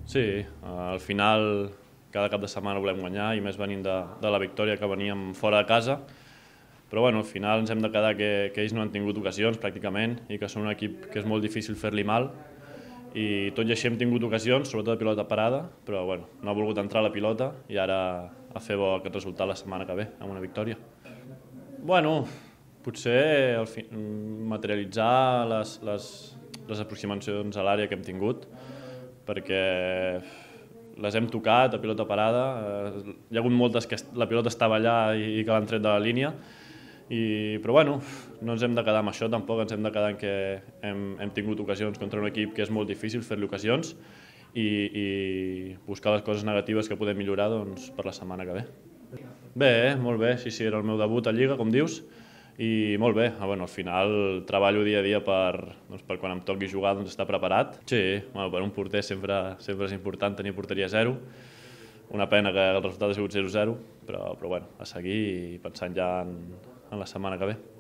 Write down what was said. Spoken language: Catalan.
Sí, al final cada cap de setmana volem guanyar i més venint de la victòria que veníem fora de casa, però bueno, al final ens hem de quedar que ells no han tingut ocasions pràcticament i que són un equip que és molt difícil fer-li mal i tot i així hem tingut ocasions, sobretot de pilota parada, però bueno, no ha volgut entrar la pilota i ara a fer bo aquest resultat la setmana que ve amb una victòria. Bueno, potser materialitzar les aproximacions a l'àrea que hem tingut, perquè les hem tocat a pilota parada, hi ha hagut moltes que la pilota estava allà i que l'han tret de la línia, però bueno, no ens hem de quedar amb això tampoc, ens hem de quedar en que hem tingut ocasions contra un equip que és molt difícil fer-li ocasions i buscar les coses negatives que podem millorar per la setmana que ve. Bé, molt bé, sí, era el meu debut a Lliga, com dius, i molt bé, al final treballo dia a dia per quan em toqui jugar estar preparat. Sí, per un porter sempre és important tenir porteria zero, una pena que el resultat ha sigut 0-0, però bueno, a seguir i pensant ja en la setmana que ve.